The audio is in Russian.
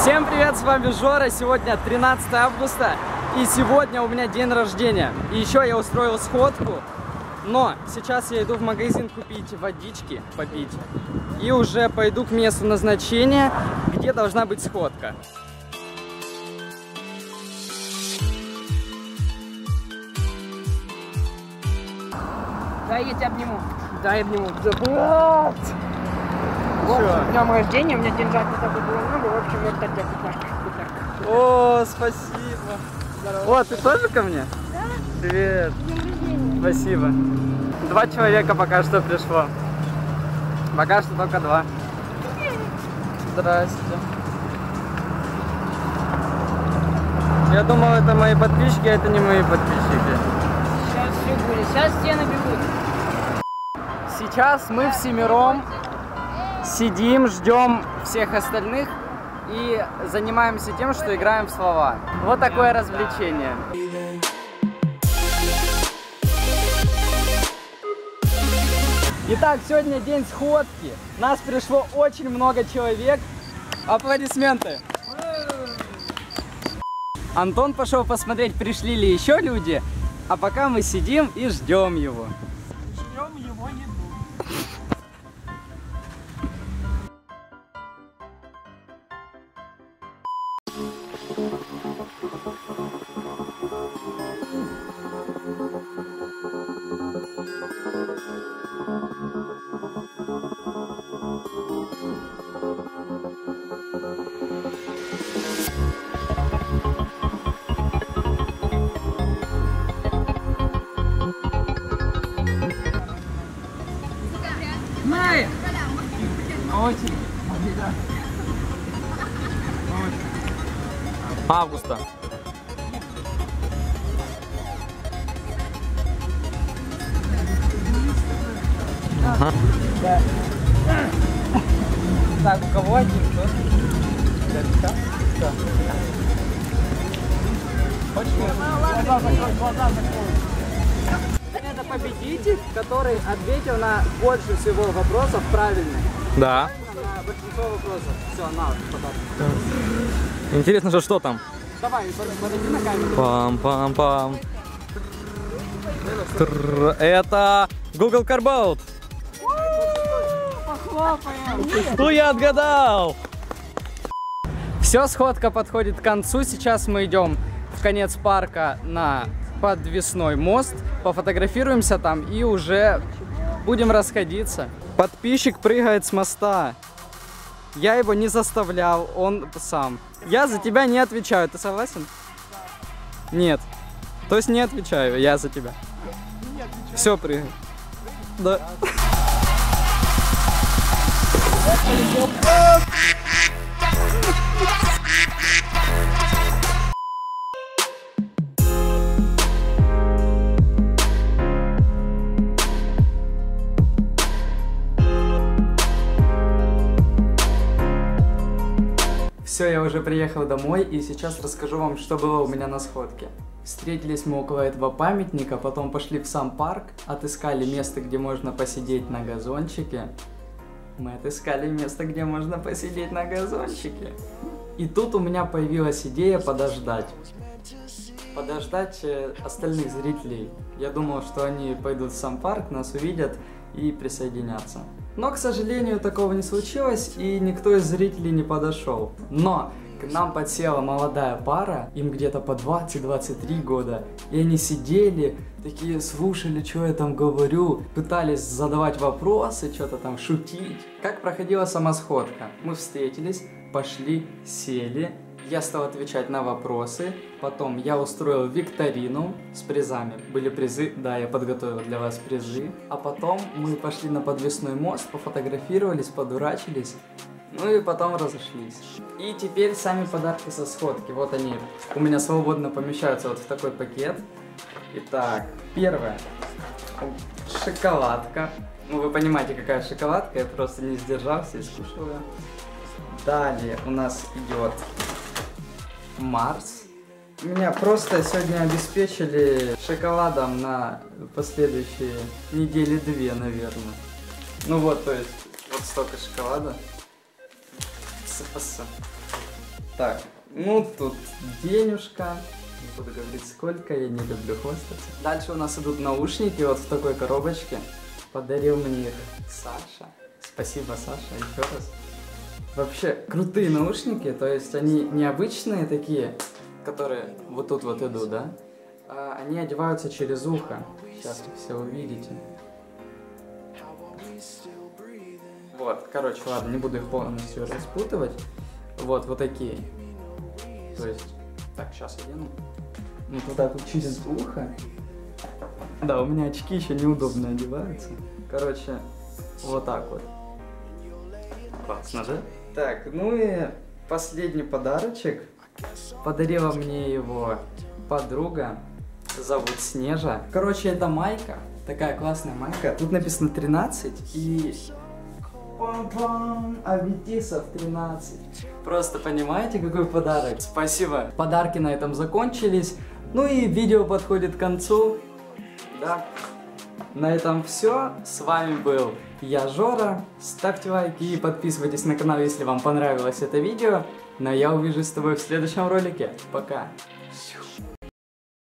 Всем привет, с вами Жора. Сегодня 13 августа, и сегодня у меня день рождения. И еще я устроил сходку, но сейчас я иду в магазин купить водички, попить, и уже пойду к месту назначения, где должна быть сходка. Да, я тебя обниму. Да, я обниму. Да, вот, с днем рождения, у меня деньжат не так было много, в общем, вот так вкусняшка. О, спасибо. Здорово. О, ты тоже ко мне? Да. Привет. С днем рождения. Спасибо. 2 человека пока что пришло. Пока что только 2. Здрасте. Я думал, это мои подписчики, а это не мои подписчики. Сейчас все будет, сейчас все набегут. Сейчас мы всемиром сидим, ждем всех остальных и занимаемся тем, что играем в слова. Вот такое развлечение. Итак, сегодня день сходки. Нас пришло очень много человек. Аплодисменты. Антон пошел посмотреть, пришли ли еще люди, а пока мы сидим и ждем его. Ждем его еду. Майя! Августа. Ага. Да. Так, у кого один? Кто? Хочешь? Глаза закрой. Это победитель, который ответил на больше всего вопросов правильно. Да. На большинство вопросов. Все, на, подарок. Интересно, что там? Давай, подойди на камеру. Пам-пам-пам. Это Google Carbout. Похлопаем. Ну я отгадал. Все, сходка подходит к концу. Сейчас мы идем в конец парка на подвесной мост. Пофотографируемся там и уже будем расходиться. Подписчик прыгает с моста. Я его не заставлял, он сам. Я за тебя не отвечаю, ты согласен? Нет. То есть не отвечаю, я за тебя. Все, прыгай. Да. Все, я уже приехал домой и сейчас расскажу вам, что было у меня на сходке. Встретились мы около этого памятника, потом пошли в сам парк, отыскали место, где можно посидеть на газончике. Мы отыскали место, где можно посидеть на газончике. И тут у меня появилась идея подождать. Подождать остальных зрителей. Я думал, что они пойдут в сам парк, нас увидят и присоединятся. Но, к сожалению, такого не случилось, и никто из зрителей не подошел. Но к нам подсела молодая пара, им где-то по 20-23 года, и они сидели, такие слушали, что я там говорю, пытались задавать вопросы, что-то там шутить. Как проходила сама сходка? Мы встретились, пошли, сели. Я стал отвечать на вопросы, потом я устроил викторину с призами. Были призы, да, я подготовил для вас призы. А потом мы пошли на подвесной мост, пофотографировались, подурачились, ну и потом разошлись. И теперь сами подарки со сходки, вот они у меня свободно помещаются вот в такой пакет. Итак, первое, шоколадка. Ну вы понимаете, какая шоколадка, я просто не сдержался и скушал ее. Далее у нас идет Марс. Меня просто сегодня обеспечили шоколадом на последующие недели 2, наверное. Ну вот, то есть, вот столько шоколада. Так, ну тут денежка. Не буду говорить сколько, я не люблю хвастаться. Дальше у нас идут наушники вот в такой коробочке. Подарил мне их Саша. Спасибо, Саша, еще раз. Вообще крутые наушники, то есть они необычные такие, которые вот тут вот идут, да? А они одеваются через ухо. Сейчас вы все увидите. Вот, короче, ладно, не буду их полностью распутывать. Вот такие. То есть, так, сейчас одену. Ну, вот так вот через ухо. Да, у меня очки еще неудобно одеваются. Короче, вот так вот. Классно, да? Так, ну и последний подарочек. Подарила мне его подруга. Зовут Снежа. Короче, это майка. Такая классная майка. Тут написано 13 и... Пам-пам! Аветисов 13. Просто понимаете, какой подарок? Спасибо. Подарки на этом закончились. Ну и видео подходит к концу. Да. На этом все. С вами был я, Жора. Ставьте лайки и подписывайтесь на канал, если вам понравилось это видео. Но я увижусь с тобой в следующем ролике. Пока.